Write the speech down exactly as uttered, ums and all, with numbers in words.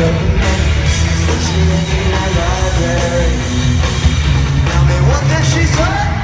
recommend, especially in a library. Tell me what did she say?